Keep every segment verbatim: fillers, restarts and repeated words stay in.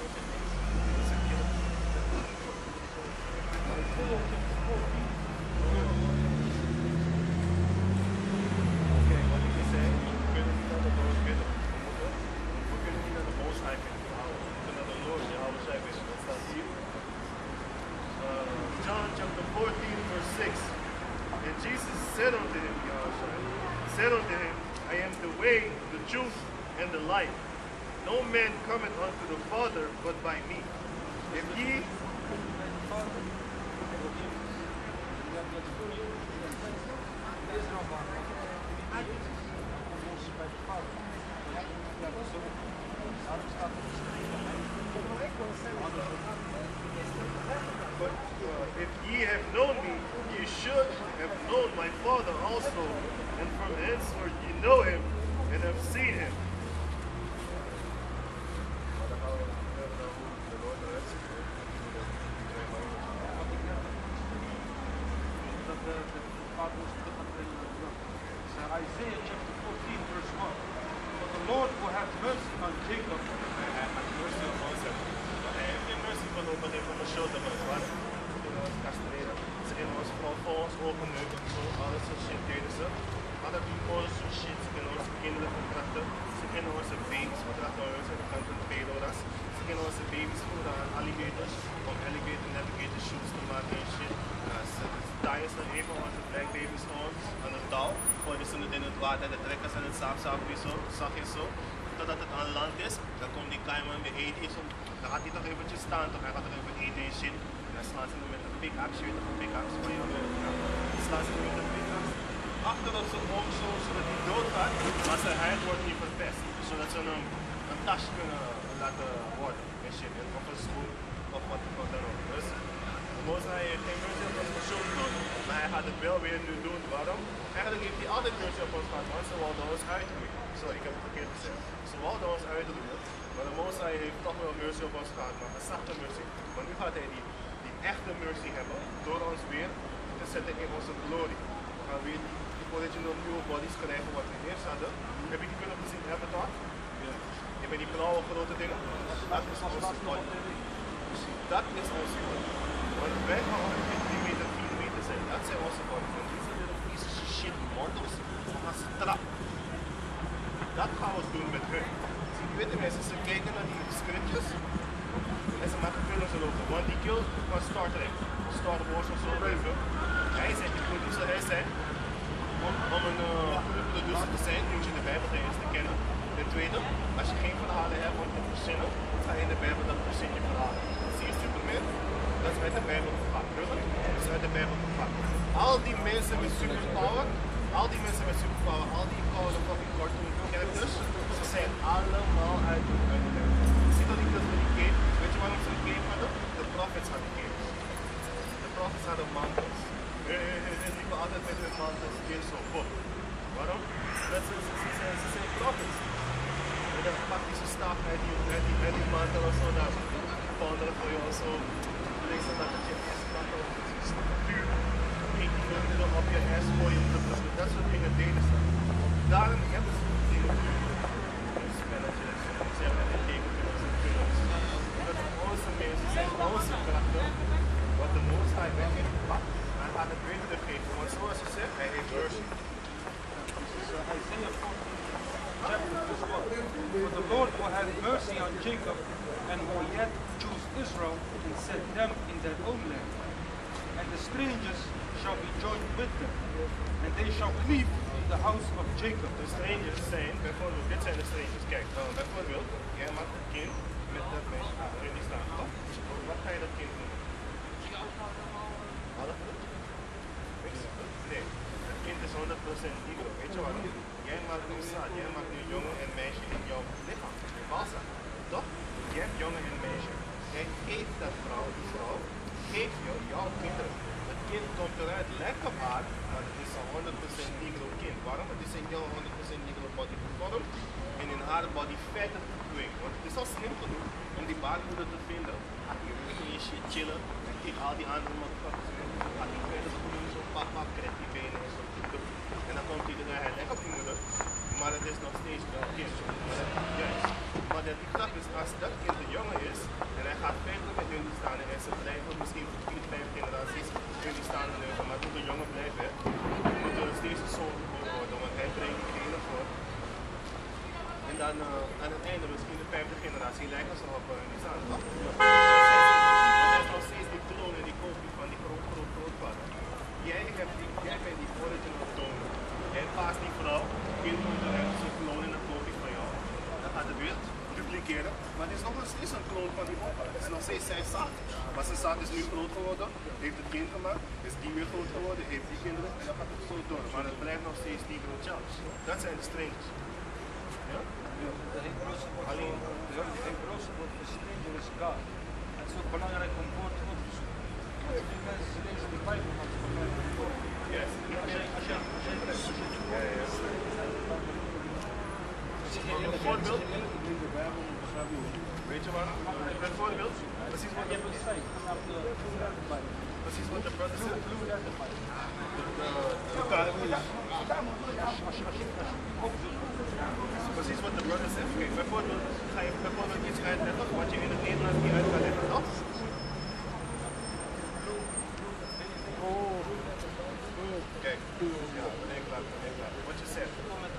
John chapter fourteen, verse six. And Jesus said unto him, Yahushua, said unto him, I am the way, the truth, and the life. No man cometh unto the Father but by me. If ye But uh, if ye have known me, ye should have known my Father also, and from henceforth ye know him and have seen him. Isaiah chapter fourteen, verse one. But the Lord will have mercy on Jacob. Mercy on Moses. Have mercy van ons, maar van de schulden van het water. Castreren. Ze in ons voor ons openneuken, zo alles zo shit deden ze. Maar dat doen ons zo shit, ze kunnen onze kinderen verkrachten. Ze kunnen onze baby's verkrachten, ze kunnen pedoras. Ze kunnen onze baby's voeren aan alligators, om alligator navigator shoes te maken en shit. Ze draaien ze even onze black baby's gewoon aan het touw. Gooien ze het in het water, de trekken ze in het saapsaapje zo, zag je zo. Totdat het aan land is, dan komt die kaiman weer eten is om. Dan gaat hij toch eventjes staan, toch? Hij gaat toch even eten en shit. En dan slaan ze hem met een pickaxe, je weet toch een pickaxe van jou. Dan slaan ze hem met een pickaxe. Achter op zijn oog zo, zodat hij doodgaat, maar zijn huid wordt niet verpest. Zodat ze hem een tas kunnen laten worden en shit. En of een schoen of wat dan ook. Dus Mozes heeft geen mercy op ons persoon doen, maar hij gaat het wel weer nu doen. Waarom? Eigenlijk heeft hij altijd mercy op ons gehad, want ze wilden ons uitroeien. Sorry, ik heb het verkeerd gezegd. Ze wilden ons uitroeien, maar de Mozes heeft toch wel mercy op ons gehad, maar een zachte mercy. Maar nu gaat hij die, die echte mercy hebben, door ons weer te zetten in onze glorie. We gaan weer die, die original nieuwe bodies krijgen wat we eerst hadden. Heb je die kunnen gezien, Avatar? Ja. Je bent die blauwe grote dingen. Dat is onze body. Dat is onze body. Want wij gaan ongeveer drie meter, vier meter zijn. Dat zijn onze body. Want die zijn little pieces of shit monsters. Ze gaan strap. Dat gaan we doen met hun. Zie je, witte mensen, ze kijken naar die scriptures en ze maken films erover. Want die kill van Star Trek, Star Wars of zo even. Hij zegt, die producer, hij zegt, om, om een uh, goede producer te zijn, moet je de Bijbel ten eerste kennen. Ten tweede, als je geen verhalen hebt om te verzinnen, ga je in de Bijbel dan verzin je verhalen. Zie je Superman? Dat is uit de Bijbel gepakt. Dat is uit de Bijbel gepakt. Al die mensen met superpower, al die mensen met superpower, al die oude fucking cartoon characters, ze zijn allemaal uit de Bijbel. Je ziet al die kids met die cape. Weet je waarom ze een cape hadden? De prophets hadden capes. De prophets hadden mantels. Ze liepen altijd met hun mantels in zo op. Waarom? Dat ze, ze, ze, ze, ze zijn prophets. En dan pak je zo'n staf uit die, uit die, uit die mantel of zo, dan ponderen voor je of zo. Lees dan dat het je S-mantel is duur. Ik op je S gooien om te drukken. Dat soort dingen deden ze. Daarom hebben ze dingen duur. Spelletjes, ze hebben een tekenfilms en films. Dat onze mensen zijn onze krachten. Wat de Mozes weg heeft gepakt. Maar hij gaat het weer teruggeven. Want zoals je zegt, hij heeft mercy. Isaiah fourteen, chapter verse one. For the Lord will have mercy on Jacob, and will yet choose Israel, and set them in their own land. And the strangers shall be joined with them, and they shall cleave to the house of Jacob. De strangers zijn, bijvoorbeeld, dit zijn de strangers. Kijk, uh, bijvoorbeeld, jij maakt een kind met dat meisje. Ah, erin die staan, toch? Wat ga je dat kind noemen? Half bloed? Nee, het kind is honderd procent negro. Weet je waarom? Jij maakt nu zaad, jij maakt nu jongen en meisje in jouw lichaam, in je balzak. Toch? Je hebt jongen en meisje. Jij geeft dat vrouw, die vrouw, geeft jou jouw kinderen. Het kind komt eruit, lijkt op haar, maar het is een honderd procent negro kind. Waarom? Het is in jouw honderd procent negro body gevormd en in haar body verder gedwongen. Want het is al slim genoeg om die baarmoeder te vinden. Gaat die rustig in je shit chillen en kijk al die andere motherfuckers in. Gaat die verder groeien, zo papa, krijgt die benen en zo. En dan komt hij eruit, hij lijkt op die moeder. maar het is nog steeds een kind. Juist. Maar de grap is, als dat kind een jongen is, en hij gaat verder met jullie staan en ze blijven misschien voor vier, vijf generaties jullie staan en leven, maar toen een jongen blijft, hè, moet er steeds een zoon geboren worden, want hij brengt diegene voor. En dan uh, aan het einde, misschien de vijfde generatie, lijken ze op uh, die staan, toch? Maar dat is nog steeds die kloon en die kopie van die groot, groot, grootvader. Jij, hebt die, jij bent die original kloon. Jij paast die vrouw, kinderen hebben ze kloon en een kopie van jou. Dan gaat het weer dupliceren, maar het is nog steeds een kloon van die opa. Het is nog steeds zijn zaad. Maar zijn zaad is nu groot geworden, heeft het kind gemaakt, is die weer groot geworden, heeft die kinderen en dan gaat het zo door. Maar het blijft nog steeds die groot chance. Dat zijn de strengers. Ja? Ja, de Hebreeuwse woord alleen, ja, de Hebreeuwse woord voor stranger is God. Het is ook belangrijk om woord op te zoeken. Want die mensen ze lezen de Bijbel, maar ze gebruiken het woord. Yes. Als jij, als jij, als jij, als jij, Ja, ja, ja. Een voorbeeld? Weet je wat? Een voorbeeld? Precies wat je Precies wat de brother zegt. Precies wat de brother zegt. Kijk, bijvoorbeeld ga je bijvoorbeeld iets uitleggen wat je in het Nederlands niet uit kan leggen, toch? Kijk, ja, ben ik klaar, ben ik klaar. Wat je zegt.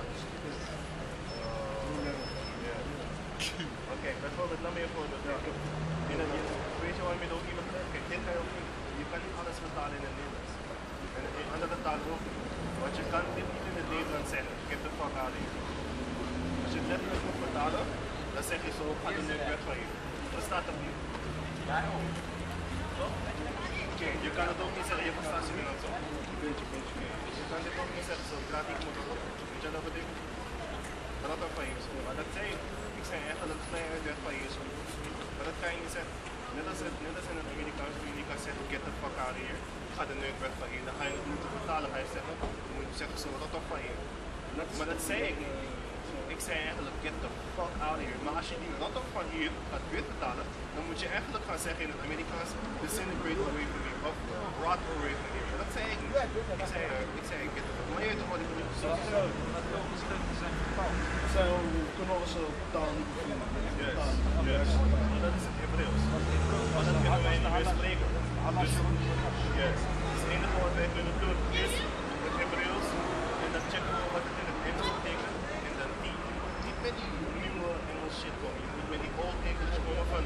Oké, okay, bijvoorbeeld, laat me je voorbeeld geven. In het, weet je waarom je het ook niet begrijpt? Kijk, dit kan je ook niet. Je kan niet alles vertalen in het Nederlands. En in andere talen ook niet. Want je kan dit niet in het Nederlands zeggen. Ik heb de verhaling. Als je het letterlijk moet vertalen, dan zeg je zo, ga de neuk weg van je. Dat staat er niet. Ja, ook. Toch? Oké, okay, je kan het ook niet zeggen, je verstaat ze niet zo. Beetje, beetje. Dus je kan dit ook niet zeggen, zo, ik raad niet moeten worden. Weet je wat dat betekent? Dat ook van Jezus. Maar dat zei ik. Ik zei eigenlijk vrij uit van Jezus. Maar dat kan je niet zeggen. Net als, het, net als in het Amerikaans waar je niet kan zeggen, get the fuck out of here. Ga de neuk weg van hier. Dan ga je het moeten vertalen, ga je zeggen. Dan moet je zeggen, zo, dat toch van hier. Maar dat zei ik niet. Ik zei eigenlijk, get the fuck out of here. Maar als je die not of van hier gaat weer vertalen, dan moet je eigenlijk gaan zeggen in het Amerikaans, disintegrate away from here. Of rot away from here. Dat zei ik niet. Ik zei, uh, ik zei, get the fuck. Maar je weet toch wat ik bedoel? Zo, zo. Dat lopen stukken zijn vertaald. Zijn kunnen onze taal niet bevinden. Juist, juist. Maar dat is het Hebreeuws. Maar dat kunnen wij niet meer spreken. Dus, juist. Dus het enige wat wij kunnen doen is het Hebreeuws. En dan checken we wat het in het Engels betekent. En dan die, niet met die nieuwe Engels shit komen. Je moet met die old English komen van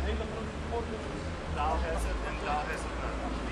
thou has it en thou has it not.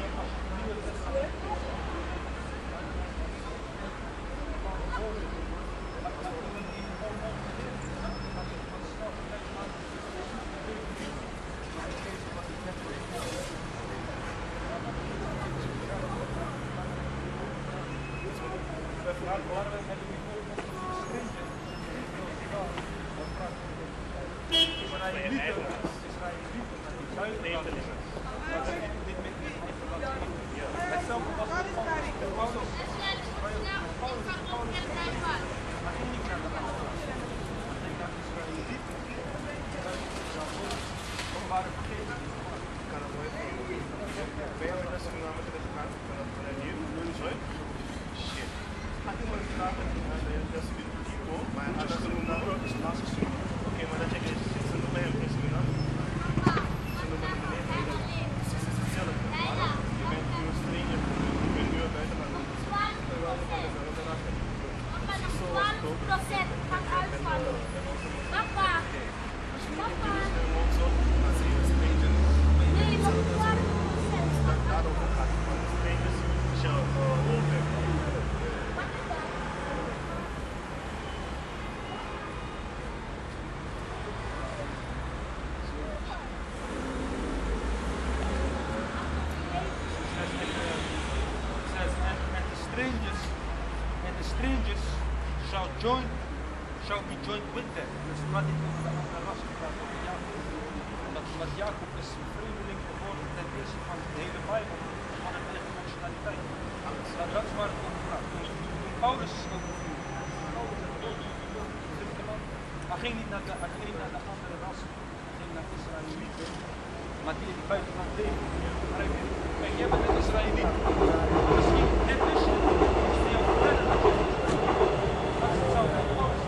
Join, shall be joined with them. Dus wat ik over de andere rassen praat over Jacob. Omdat, omdat Jacob is een vreemdeling geworden ten eerste van de hele Bijbel, van een eigen nationaliteit. Dat, dat is waar het over gaat. Toen, toen Paulus overviel, hij ging niet naar de, hij ging naar de andere rassen, hij ging naar Israëlieten, maar die in het buitenland leven. Kijk, jij bent een Israëliet. Misschien, dit is je, is die jou vertellen dat je zou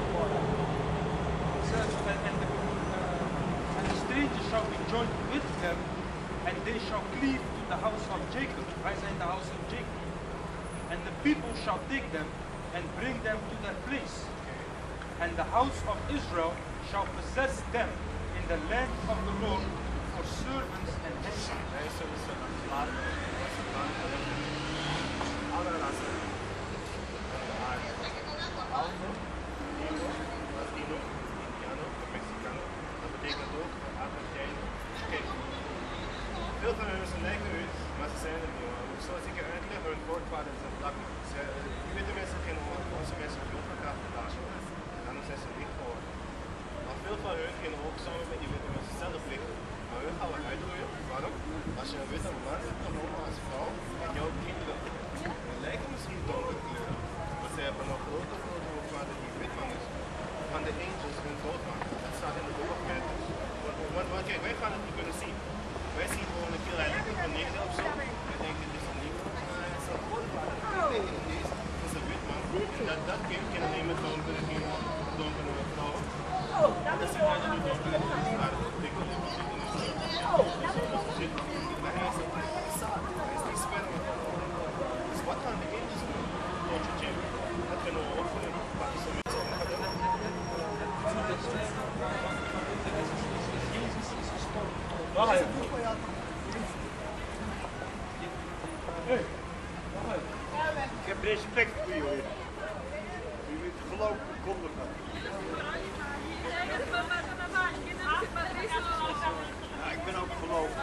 shall be joined with them, and they shall cleave to the house of Jacob. Wij zijn de house of Jacob. And the people shall take them and bring them to their place. And the house of Israel shall possess them in the land of the Lord for servants and Veel van hun lijken uit, maar ze zijn er niet. Zoals ik uitleg, hun voortvaders zijn blank. Je weet de mensen geen onze mensen veel verkrachten daar zo. Daarom zijn ze niet geworden. Maar veel van hun kunnen ook samen met die witte mensen zelf liggen. Maar hun gaan we uitroeien. Waarom? Als je een witte man hebt genomen als vrouw en jouw kinderen, dan lijken misschien donkere kleuren. Maar ze hebben een grote grootvader die wit man is. Van de angels hun grootvader. Dat staat in de boek of Matthew. Want, want kijk, wij gaan het niet kunnen zien. Wij zien gewoon een keer, hij lijkt op een neger of zo. Wij denken, dit is een neger. Maar hij is een grootvader. Het is een wit man. En dat, dat kind kan alleen met donkere kinderen, donkere vrouwen. Dat is een kleine donkere kinderen. Maar dat dikke lippen zitten niet. Maar hij is een zaad. Hij is niet sperma. Dus wat gaan de kindjes doen? Tot je Jim. Dat kunnen we ook voor hem. Wat is er met zo'n gedaan? Wacht even. Hey, wacht even. Ik heb respect voor jullie. U moet geloof kondigen. Ja, ik ben ook gelovig.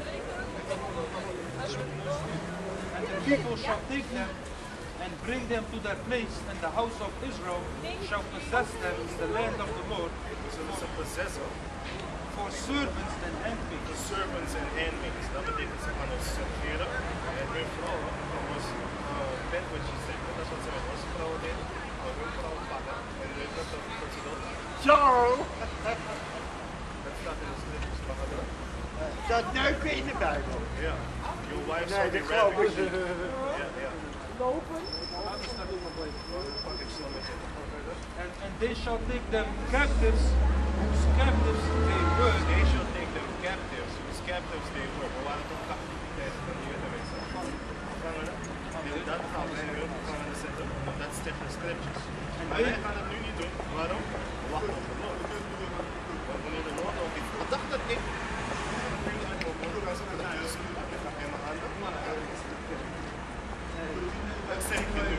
And the people shall take them and bring them to their place, and the house of Israel shall possess them in the land of the Lord. So it's a possessor. For servants and handmaids. For servants and handmaids. Dat betekent ze gaan ons serveren. En hun vrouwen gaan ons bed wat je zegt. Dat is wat ze met onze vrouwen deden. Maar hun vrouwen pakken. En weet je wat ze doen? Ciao! Dat staat in de scriptures. Wat gaat doen? Dat neuken in de Bijbel. Ja. Your wife Nee, shall be dat geloof ik. Ja, ja. Lopen? Pak ik snel met je. And, and they shall take them captives, whose captives they were. They shall take them captives, whose captives they were. We waren toch captiviteit van de Joden mensen. Gevangenen. Dat gaan wij hun gevangenen zetten, want dat is tegen de scriptures. Maar wij gaan het nu niet doen. Waarom? We wachten op de Lord. Want wanneer de Lord ook is, ik dacht dat ik nu uit mijn moeder als ik het huis in mijn handen. Dat zeg ik nu.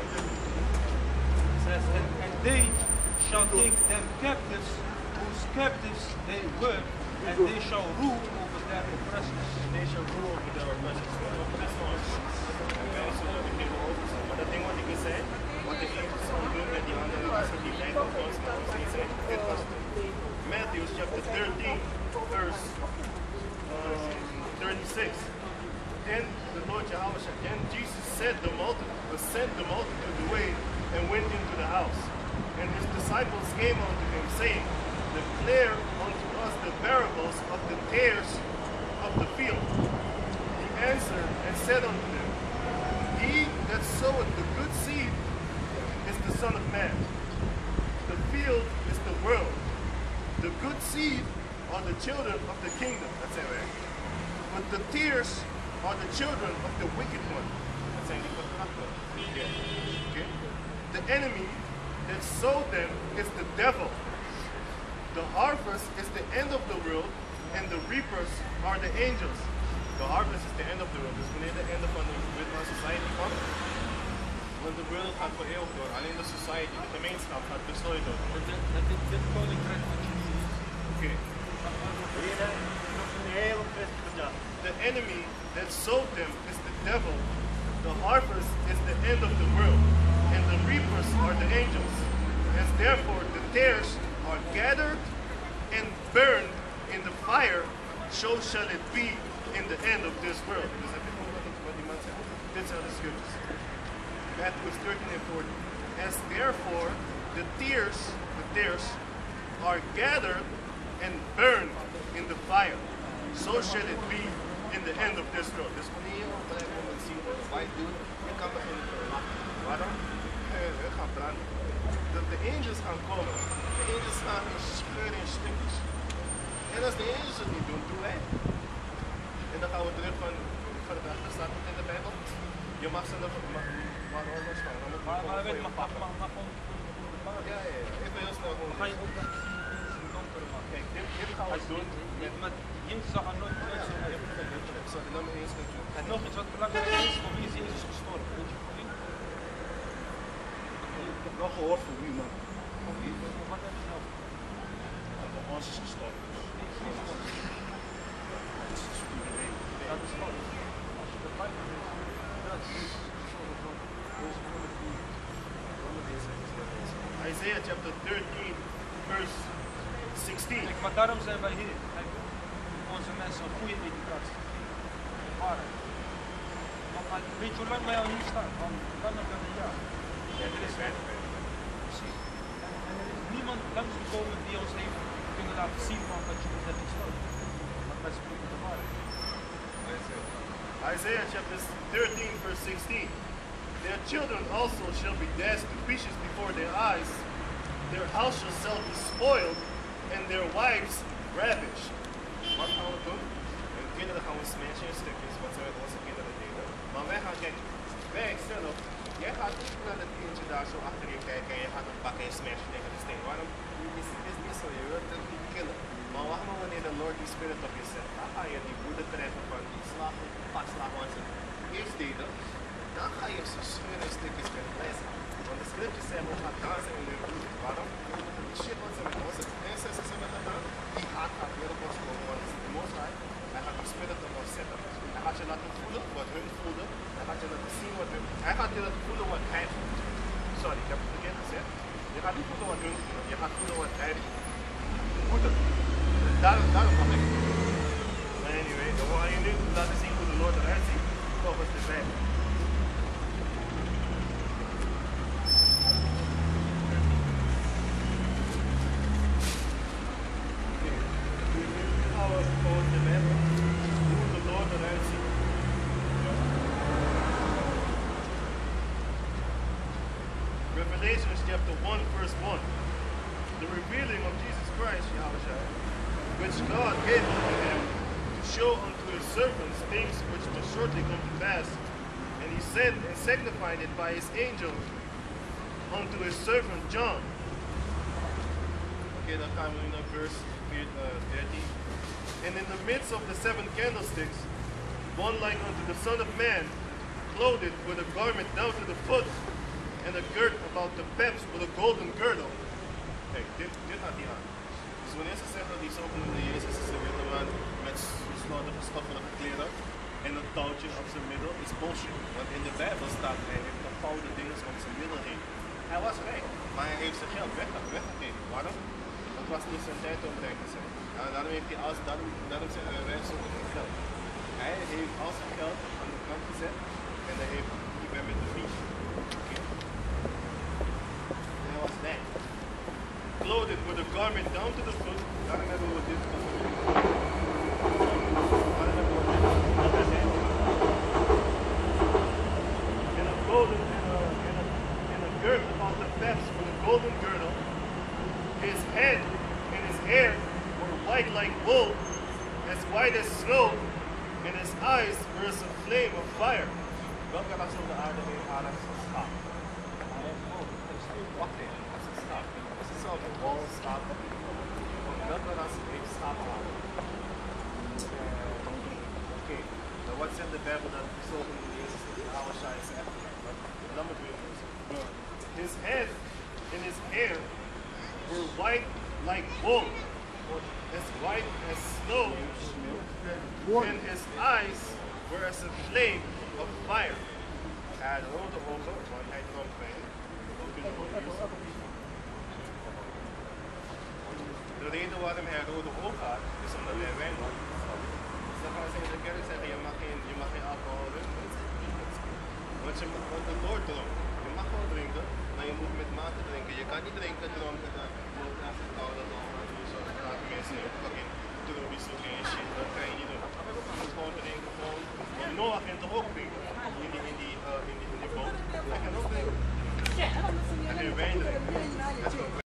Says, and, and they shall take them captives, whose captives they were, and they shall rule over their oppressors. They shall rule over their oppressors. Dat is ons. Wij zullen de kinderen overzien. Maar dat ding wat ik zei, wat de angels gaan doen met die andere rassen die lijken op ons, maar ons niet zijn, dit was het. Matthew chapter thirteen, verse um, thirty-six. Then the Lord Jehovah, then Jesus said the multitude, sent the multitude away and went into the house. And his disciples came unto him, saying, Declare unto us the parables of the tares of the field. He answered and said unto them, He that soweth the good seed is the Son of Man. The field is the world. The good seed are the children of the kingdom. That's it, right? But the tares are the children of the wicked one. That's it. Okay. Okay. The enemy that sowed them is the devil. The harvest is the end of the world, and the reapers are the angels. The harvest is the end of the world. Dus wanneer de einde van de Witman Society komt, want de wereld gaat voor eeuwig door. Alleen de society, de gemeenschap gaat beslooid worden. Dit koninkrijk van Jezus. Oké. Hier nog een hele christelijke dag. The enemy that sowed them is the devil. The harvest is the end of the world, and the reapers are the angels. As therefore the tares are gathered and burned in the fire, so shall it be in the end of this world. Dus heb je nog wat die man zegt? Dit zijn de scriptures. Matthew thirteen and forty. As therefore the tares, the tares are gathered and burned in the fire, so shall it be in the end of this world. Dus wanneer je op een moment ziet wat de white doet, je kan beginnen te lachen. Waarom? We gaan branden. De, de angels gaan komen. De angels gaan scheuren in stukjes. En als de Jezus het niet doen, doen wij. En dan gaan we terug van, van het achter staat het in de Bijbel. Je mag ze nog, maar, maar anders van. Dan moet je Maar, gewoon maar voor weet, je mag, mag, pakken. mag, mag gewoon de baard. Ja, ja, ja. Even heel snel gewoon. Dan ga je ook dan in donkere man. Kijk, dit, dit gaan we Als doen. je met Jezus zag er nooit Ja, uit ja, zo ja, uit. je hebt gelijk, je hebt gelijk. Sorry, laat me eens gaan doen. En nog iets wat belangrijk is, voor wie is Jezus gestorven? Weet je voor wie? Ik heb wel gehoord van wie, man. Voor wie? Wat heb je nou? Voor ons is gestorven. Dat is goed. Als je de Bijbel leest, dat is gestorven voor deze woorden die Isaiah chapter thirteen, verse sixteen. Kijk, maar daarom zijn wij hier. Kijk, onze mensen een goede educatie. Waarheid. Want maar weet je hoe lang wij al hier staan? Al langer dan een jaar. Ja, dit is ver. Precies. En, en er is niemand langsgekomen die ons heeft kunnen laten zien van wat jullie net gesloten. Want wij spreken de waarheid. Isaiah chapter thirteen, verse sixteen. Their children also shall be dashed to pieces before their eyes. Their house shall be spoiled, and their wives ravished. Wat gaan we doen? Hun kinderen gaan we smashen in stukjes, wat ze met onze kinderen deden. Maar wij gaan kijken, wij zelf, jij gaat niet naar dat kindje daar zo achter je kijken en je gaat hem pakken en smashen tegen de steen. Waarom? Het is, het is niet zo, je wilt hem niet killen. Maar wacht maar wanneer de Lord die spirit op je zet, dan ga je die woede treffen van die slag, pak slag wat ze eerst deden. Dan ga je ze scheuren in stukjes met les. Want de scriptures zeggen, we gaan dansen in hun bloed. Waarom? Die shit wat ze met onze prinsessen hebben gedaan, die haat gaat weer op ons komen. Want het is de Most High. Hij gaat die spirit op ons zetten. Hij gaat je laten voelen wat hun voelden. Hij gaat je laten zien wat hun... Hij gaat je laten voelen wat hij voelt. Sorry, ik heb het verkeerd gezegd. Je gaat niet voelen wat hun voelen. Je gaat voelen wat hij voelt. Daarom, daarom mag ik. Maar anyway, dan ga je nu laten zien hoe de Lord eruit ziet. Volgens de Bijbel. Revelations chapter one, verse one. The revealing of Jesus Christ, Yahushua, which God gave unto him to show unto his servants things which must shortly come to pass. And he sent and signified it by his angel unto his servant John. Okay, dan gaan we nu naar verse thirteen. And in the midst of the seven candlesticks, one like unto the Son of Man, clothed with a garment down to the foot, and a girt about the paps with a golden girdle. Kijk, dit, dit gaat hier aan. Dus wanneer ze zeggen die zogenoemde Jezus is de witte man met slordige stoffelijke kleren en een touwtje op zijn middel, is bullshit. Want in de Bijbel staat hij heeft een gouden dingen om zijn middel heen. Hij was rijk, maar hij heeft zijn geld weg, weggegeven. Waarom? Het was niet zijn tijd om rijk te zijn. Ja, daarom heeft hij als, daarom, daarom zijn wij wij zonder geen geld. Hij heeft al zijn geld aan de kant gezet en hij heeft niet meer met de fiets. Hij was rijk. Clothed with a garment down to the foot. Daarom hebben we dit van. Daarom hebben we dit van. And a golden and a, and a, and a girt about the paps with a golden girdle. His head and his hair were white like wool, as white as snow, and his eyes were as a flame of fire. Welke ras op de aarde heeft haar als een schaap? Wacht even, dat is een schaap. Is het zelf een wal schaap? Welke ras heeft schaaphaar? Oké, okay. Nou wat zegt de Bijbel dat de zogenoemde Jezus in de oude Shai is echt? Laat me het weer lezen. His head and his hair were white like wool, as white as snow, and his eyes were as a flame of fire. Hij had rode ogen, want hij dronk wijn. De reden waarom hij rode ogen had, is omdat hij wijn dronk. Dus dan gaan ze in de kerk zeggen, je mag geen, je mag geen alcohol drinken. Want je mag, want de Lord dronk. Je mag wel drinken, maar je moet met mate drinken. Je kan niet drinken, dronken